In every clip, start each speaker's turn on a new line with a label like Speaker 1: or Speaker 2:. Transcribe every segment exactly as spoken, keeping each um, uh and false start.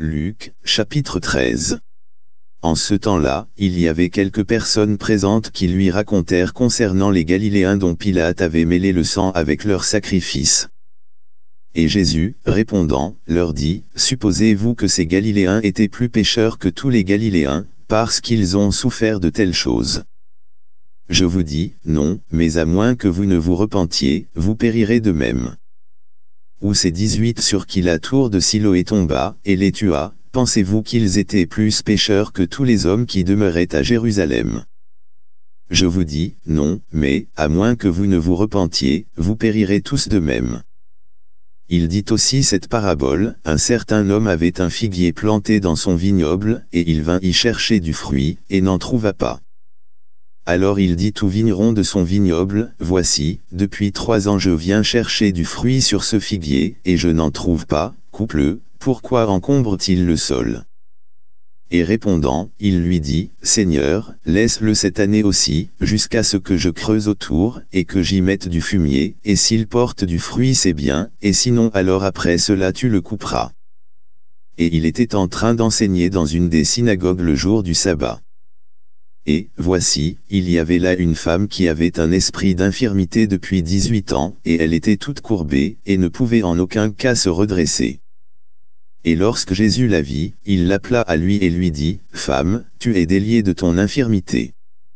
Speaker 1: Luc, chapitre treize. En ce temps-là, il y avait quelques personnes présentes qui lui racontèrent concernant les Galiléens dont Pilate avait mêlé le sang avec leur sacrifice. Et Jésus, répondant, leur dit, « Supposez-vous que ces Galiléens étaient plus pécheurs que tous les Galiléens, parce qu'ils ont souffert de telles choses? Je vous dis, non, mais à moins que vous ne vous repentiez, vous périrez de même. » Ou ces dix-huit sur qui la tour de Siloé tomba, et les tua, pensez-vous qu'ils étaient plus pécheurs que tous les hommes qui demeuraient à Jérusalem? Je vous dis, non, mais, à moins que vous ne vous repentiez, vous périrez tous de même. Il dit aussi cette parabole, un certain homme avait un figuier planté dans son vignoble, et il vint y chercher du fruit, et n'en trouva pas. Alors il dit au vigneron de son vignoble, « Voici, depuis trois ans je viens chercher du fruit sur ce figuier, et je n'en trouve pas, coupe-le, pourquoi encombre-t-il le sol ?» Et répondant, il lui dit, « Seigneur, laisse-le cette année aussi, jusqu'à ce que je creuse autour, et que j'y mette du fumier, et s'il porte du fruit c'est bien, et sinon alors après cela tu le couperas. » Et il était en train d'enseigner dans une des synagogues le jour du sabbat. Et, voici, il y avait là une femme qui avait un esprit d'infirmité depuis dix-huit ans, et elle était toute courbée, et ne pouvait en aucun cas se redresser. Et lorsque Jésus la vit, il l'appela à lui et lui dit, « Femme, tu es déliée de ton infirmité. »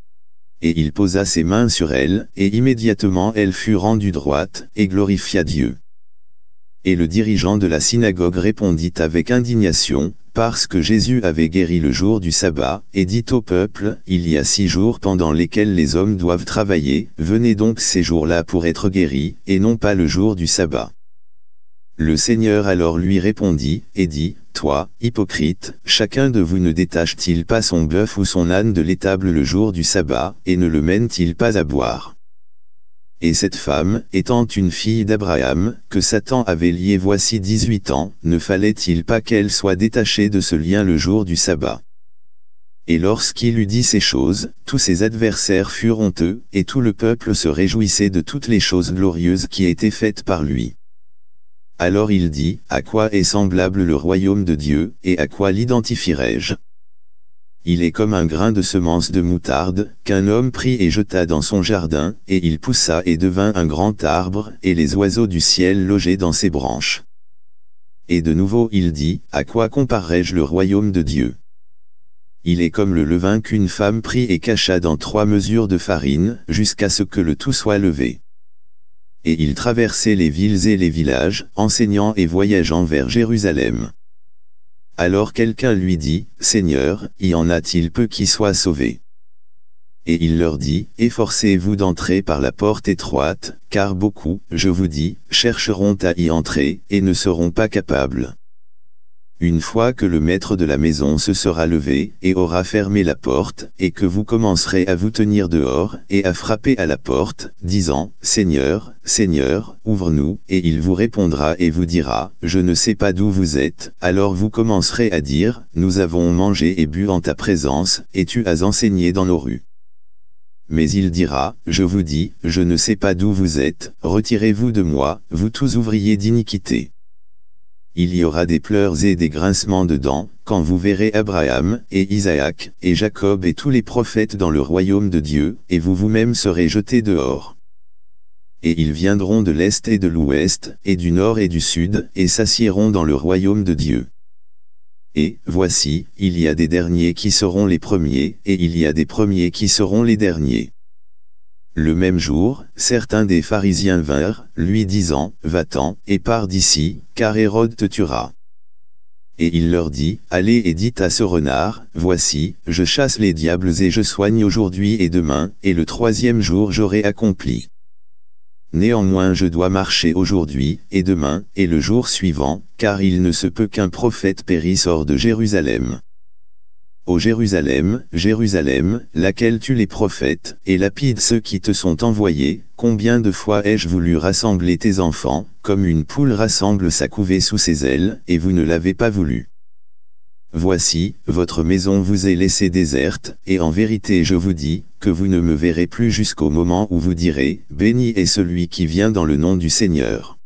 Speaker 1: Et il posa ses mains sur elle, et immédiatement elle fut rendue droite, et glorifia Dieu. Et le dirigeant de la synagogue répondit avec indignation, parce que Jésus avait guéri le jour du sabbat, et dit au peuple, « Il y a six jours pendant lesquels les hommes doivent travailler, venez donc ces jours-là pour être guéris, et non pas le jour du sabbat. » Le Seigneur alors lui répondit, et dit, « Toi, hypocrite, chacun de vous ne détache-t-il pas son bœuf ou son âne de l'étable le jour du sabbat, et ne le mène-t-il pas à boire? Et cette femme, étant une fille d'Abraham, que Satan avait liée voici dix-huit ans, ne fallait-il pas qu'elle soit détachée de ce lien le jour du sabbat? » Et lorsqu'il eut dit ces choses, tous ses adversaires furent honteux, et tout le peuple se réjouissait de toutes les choses glorieuses qui étaient faites par lui. Alors il dit, « À quoi est semblable le royaume de Dieu, et à quoi l'identifierai-je? Il est comme un grain de semence de moutarde, qu'un homme prit et jeta dans son jardin, et il poussa et devint un grand arbre, et les oiseaux du ciel logeaient dans ses branches. » Et de nouveau il dit, « À quoi comparerai-je le royaume de Dieu? Il est comme le levain qu'une femme prit et cacha dans trois mesures de farine, jusqu'à ce que le tout soit levé. » Et il traversait les villes et les villages, enseignant et voyageant vers Jérusalem. Alors quelqu'un lui dit, « Seigneur, y en a-t-il peu qui soient sauvés? » Et il leur dit, « Efforcez-vous d'entrer par la porte étroite, car beaucoup, je vous dis, chercheront à y entrer, et ne seront pas capables. » Une fois que le maître de la maison se sera levé, et aura fermé la porte, et que vous commencerez à vous tenir dehors, et à frapper à la porte, disant, « Seigneur, Seigneur, ouvre-nous, » et il vous répondra et vous dira, « Je ne sais pas d'où vous êtes », alors vous commencerez à dire, « Nous avons mangé et bu en ta présence, et tu as enseigné dans nos rues. » Mais il dira, « Je vous dis, je ne sais pas d'où vous êtes, retirez-vous de moi, vous tous ouvriers d'iniquité. » Il y aura des pleurs et des grincements de dents, quand vous verrez Abraham, et Isaac, et Jacob et tous les prophètes dans le royaume de Dieu, et vous vous-même serez jetés dehors. Et ils viendront de l'est et de l'ouest, et du nord et du sud, et s'assiéront dans le royaume de Dieu. Et, voici, il y a des derniers qui seront les premiers, et il y a des premiers qui seront les derniers. Le même jour, certains des pharisiens vinrent, lui disant, « Va-t'en, et pars d'ici, car Hérode te tuera. » Et il leur dit, « Allez et dites à ce renard, voici, je chasse les diables et je soigne aujourd'hui et demain, et le troisième jour j'aurai accompli. Néanmoins je dois marcher aujourd'hui, et demain, et le jour suivant, car il ne se peut qu'un prophète périsse hors de Jérusalem. Ô Jérusalem, Jérusalem, laquelle tue les prophètes, et lapide ceux qui te sont envoyés, combien de fois ai-je voulu rassembler tes enfants, comme une poule rassemble sa couvée sous ses ailes, et vous ne l'avez pas voulu. Voici, votre maison vous est laissée déserte, et en vérité je vous dis, que vous ne me verrez plus jusqu'au moment où vous direz, béni est celui qui vient dans le nom du Seigneur.